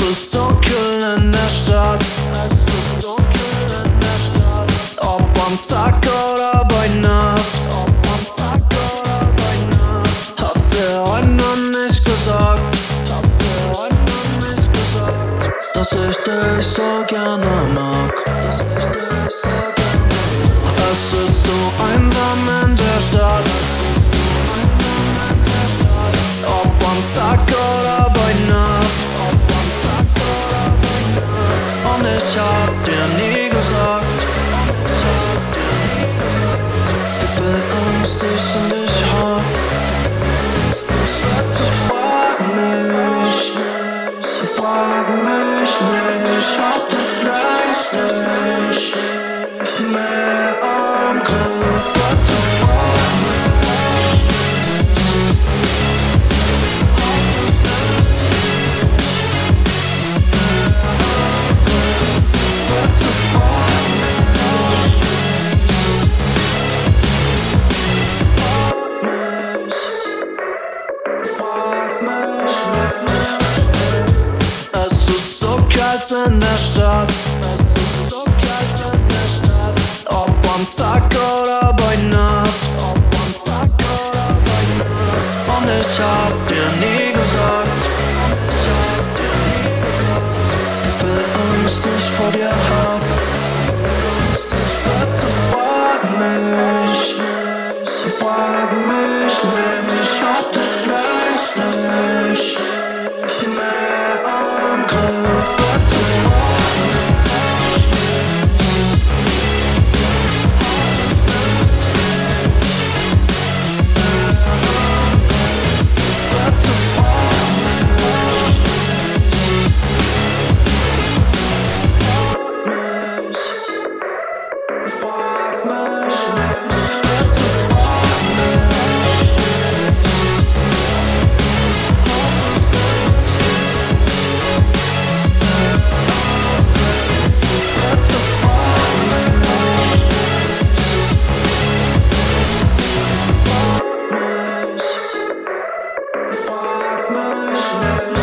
ist dunkel in der Stadt. Ob am Tag oder bei Nacht. Habt ihr heute noch nicht gesagt, dass ich dich so gerne mag. Es ist so einsam in der Stadt. Ob am Tag oder bei Nacht. Und ich hab dir nie gesagt, wie viel Angst ich um dich hab. Frag mich nicht, ob du vielleicht nicht mehr am Griff. Bitte frag mich. Bitte frag mich. Frag mich nicht. Es ist so kalt in der Stadt. Ob am Tag oder bei Nacht. Und ich hab dir nie gesagt, wie viel Angst ich vor dir hab. Bitte frag mich nicht, ob du vielleicht nicht mehr am Griff. Bitte frag mich. Bitte frag mich. Frag mich nicht. Bitte frag mich. Bitte frag mich. Frag mich nicht.